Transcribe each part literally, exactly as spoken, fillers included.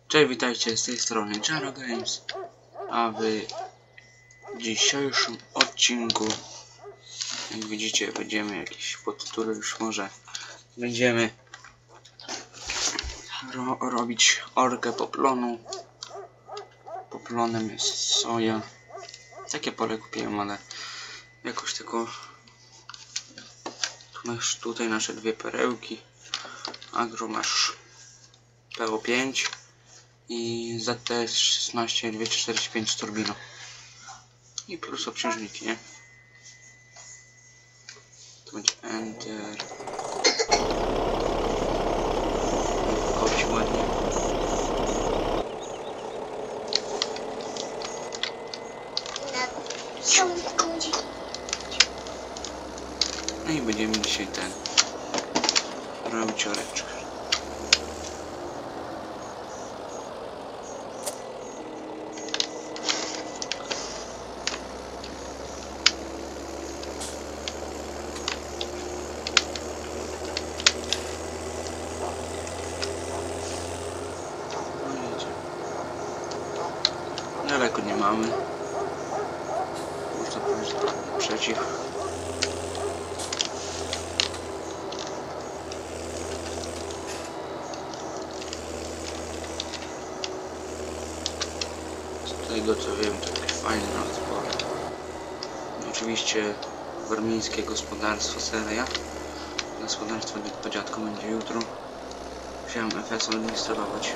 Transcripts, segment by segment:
Cześć, witajcie z tej strony Jaro Games, a w dzisiejszym odcinku, jak widzicie, będziemy jakieś podtytuły już może będziemy ro robić orkę poplonu. Poplonem jest soja. Takie pole kupiłem, ale jakoś tylko tu masz tutaj nasze dwie perełki. Agro masz P O pięć i Z T S szesnaście dwieście czterdzieści pięć z turbiną i plus obciążniki, nie? To będzie Enter. Kopci ładnie. No i będziemy dzisiaj ten robić oreczkę. Daleko nie mamy. Można powiedzieć przeciw. Z tego co wiem, to jakieś fajne nawet pole. Oczywiście warmińskie gospodarstwo seria. Gospodarstwo po dziadku będzie jutro. Chciałem F S administrować.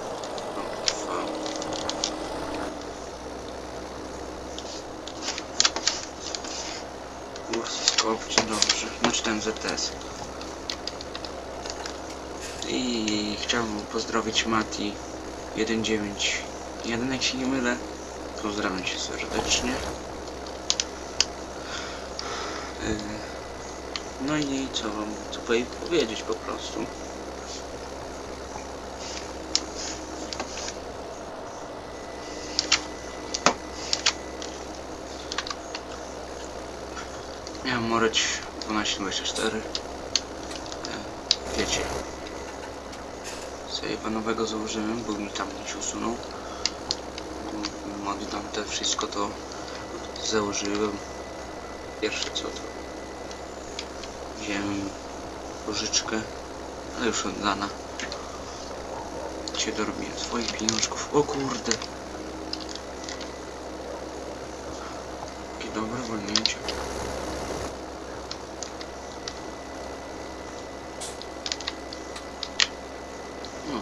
Kopcie, dobrze, znaczy ten Z T S. I chciałbym pozdrowić Mati jeden dziewięć jeden, jak się nie mylę. Pozdrawiam cię serdecznie. No i co wam co powiedzieć po prostu. Miałem oreć dwanaście dwadzieścia cztery. Wiecie. Save'a nowego założyłem, bo mi tam gdzieś usunął. Mody tam te wszystko to założyłem. Pierwsze co to wziąłem pożyczkę, ale już oddana. Cię dorobiłem swoich pieniążków. O kurde. Jakie dobre wolnięcie. No.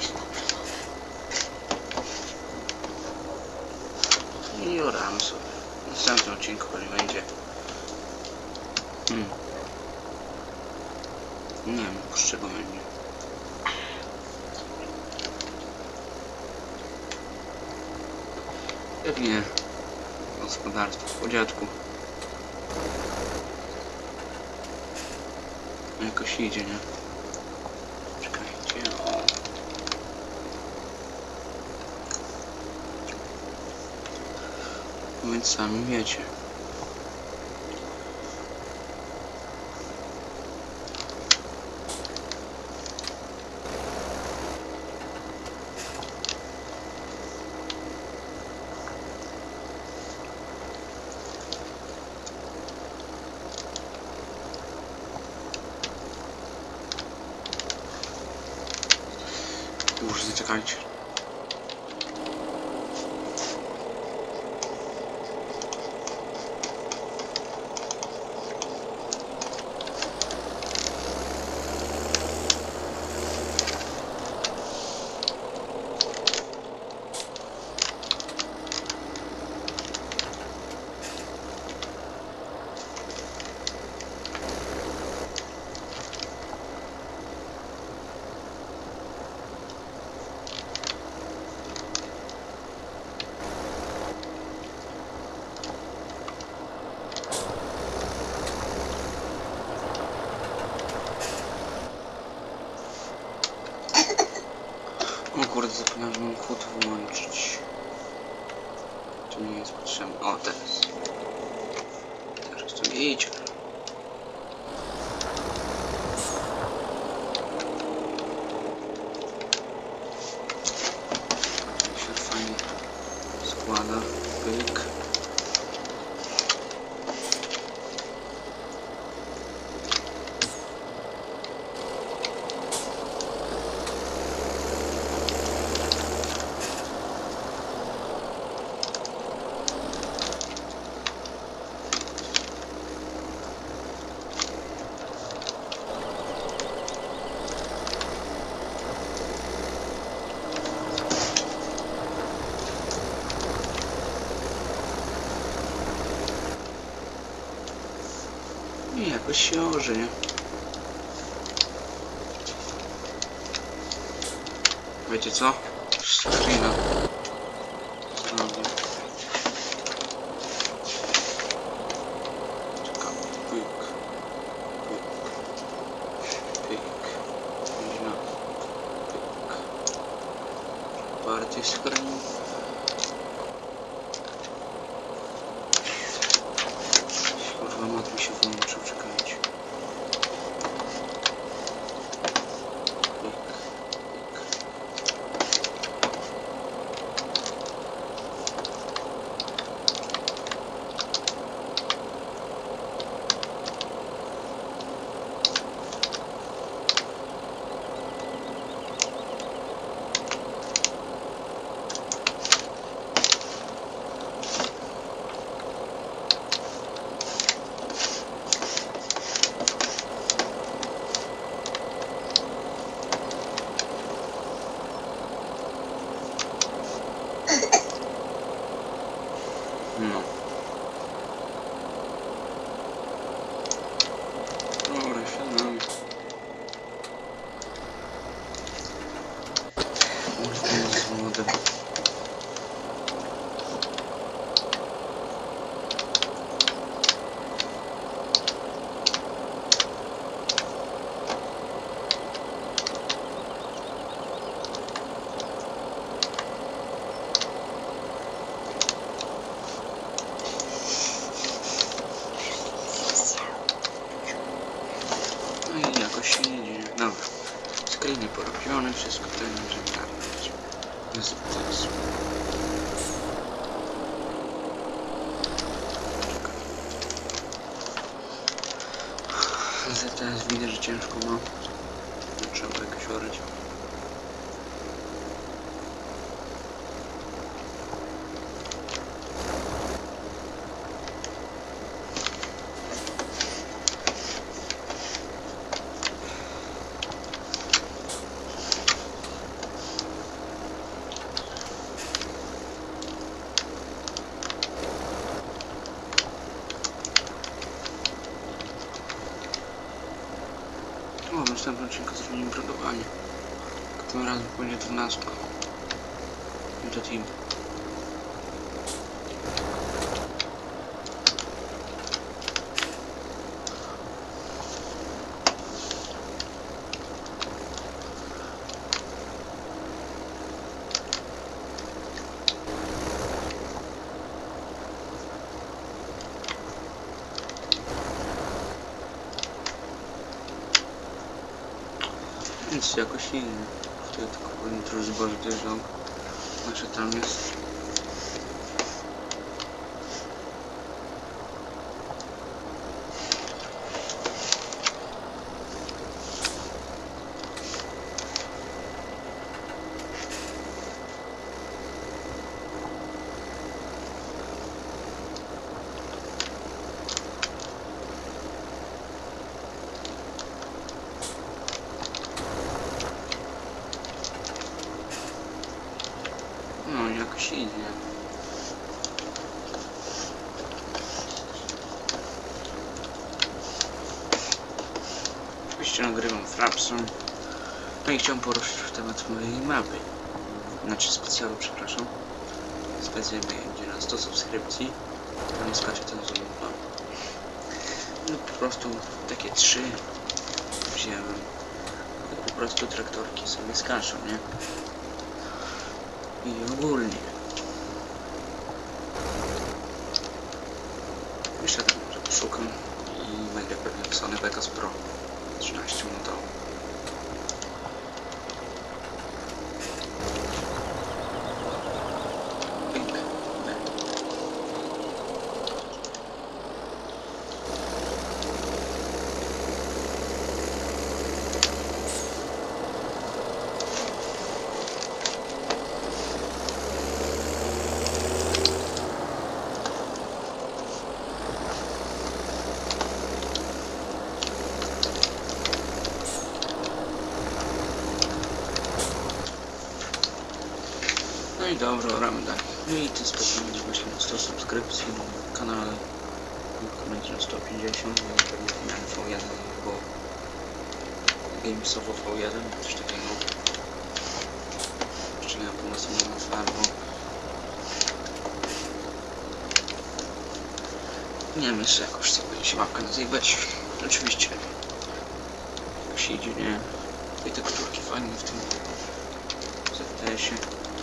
I oramy sobie. W następnym odcinku pewnie będzie. Hmm. Nie wiem, z czego będzie. Pewnie gospodarstwo po dziadku. Jakoś idzie, nie? Czekajcie, o. Więc sami wiecie. Już zaczekajcie. O kurde, zapomniałem, że mam chód wyłączyć. To nie jest potrzebne. O, teraz. Teraz to idzie. układa. Pyk. I jakoś się orze, nie? Wiecie co? Screena zrobię. Czekam. Pyk. Pyk. Pyk. Można. Pyk. Bardziej screen. Kurwa, mat mi się wyłączył, czekajcie. Pyk. No. Dobra, siadamy. Kurde, z młodym. No i jakoś się nie dzieje. Dobra. Screeny porobione, wszystko tutaj możemy nagrać. Jest teraz. Z T S widzę, że ciężko ma. Trzeba jakoś orać. O, w następnym odcinku zrobimy brodowanie. Tym razem będzie dwunastka. I to team. Nic jakoś inny. Wtedy tylko powinien trochę zboże dojeżdżał. Znaczy tam jest. No jakoś idzie. Oczywiście nagrywam Frapsem. No i chciałem poruszyć w temat mojej mapy. Znaczy specjalu, przepraszam. Specjal będzie na sto subskrypcji. Tam skacze ten zoom. No po prostu takie trzy wziąłem. Po prostu traktorki sobie skaczą, nie? I ogólnie. Jeszcze tak może poszukam i nagle pewnie Sony Vegas Pro trzynaście minutowo. Pink, i dobra, gramy dalej. No i ty spokojnie właśnie na sto subskrypcji na kanale. Będzie na sto pięćdziesiąt, no pewnie miałem V jeden albo Gamesowo V jeden, coś takiego. Jeszcze nie mam pomysłu na nazwę, albo nie wiem jeszcze jakoś co będzie się mapkę nazywać. Oczywiście jak się idzie, nie? I te kulturki fajne w tym Z T S-ie.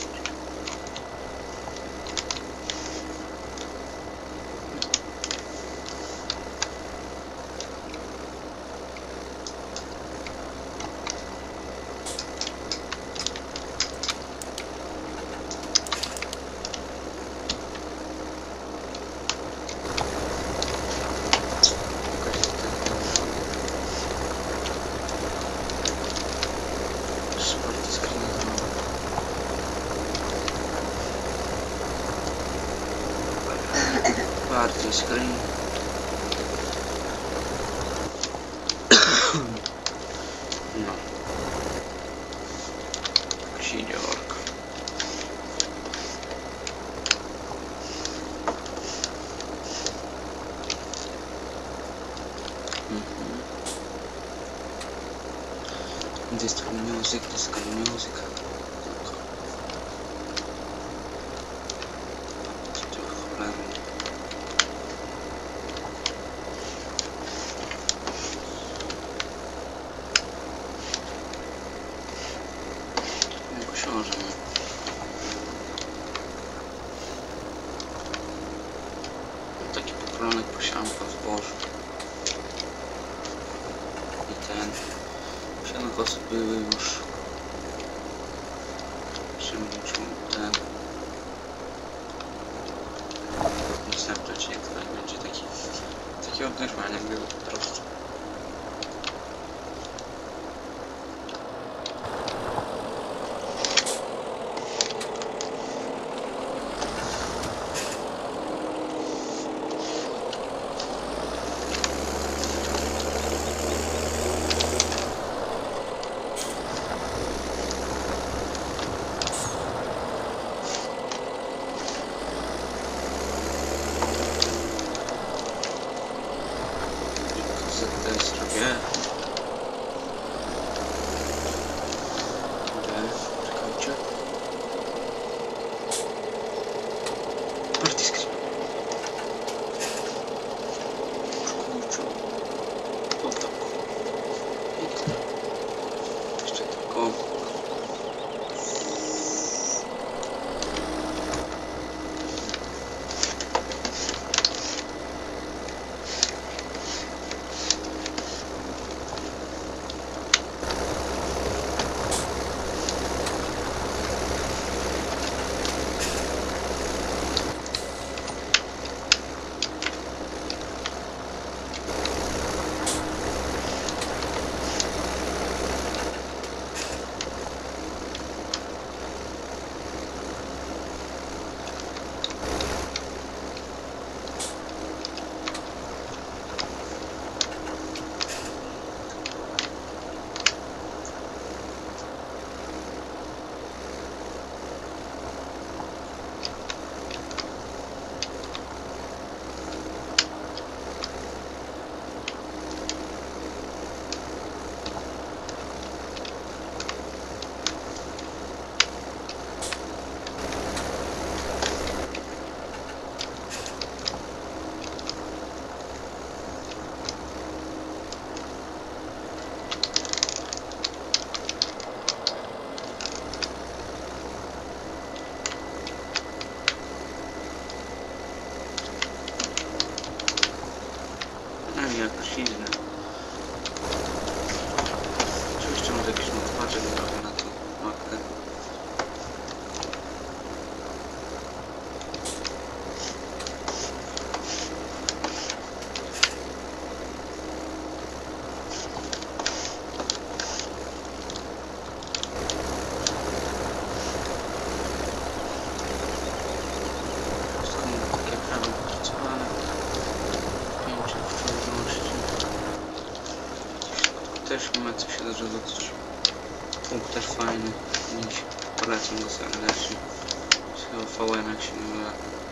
Bardziej skali. No. Jak się idzie ork. Mhm. Disco music, disco music. Książę. Taki popolonek posiałem po zbożu. I ten. Siedem osób były już. Przemilczył ten. Następnie tutaj będzie taki. Taki odnężmaniak był po prostu. Tutaj zrobię. Czekajcie. Party screen. Kurczę. O tak. I tyle. Jeszcze tylko. Jakoś inne. Oczywiście może jakiś modpaczek zrobię na tą mapkę. Wszystko mam takie prawie wypracowane. Pięć też nie ma co się zarzucać. Punkt też fajny. Polecam go serdecznie. V N jak się nie mylę.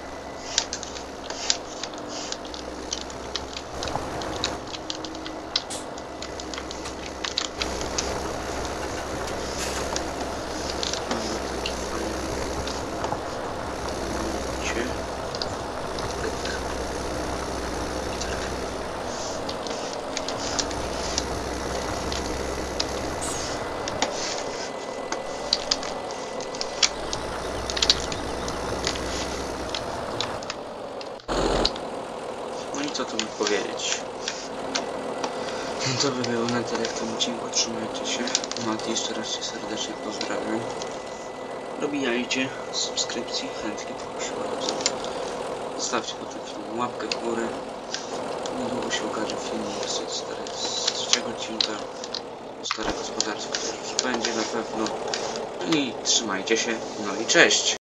Co tu mi powiedzieć? To by było na tyle w tym odcinku. Trzymajcie się. Mati, jeszcze raz cię serdecznie pozdrawiam. Dobijajcie subskrypcji, chętnie poprosiła. Zostawcie po tym filmie łapkę w górę. Niedługo się ukaże film z, stary, z trzeciego odcinka Stare Gospodarstwo, które już będzie na pewno. I trzymajcie się. No i cześć!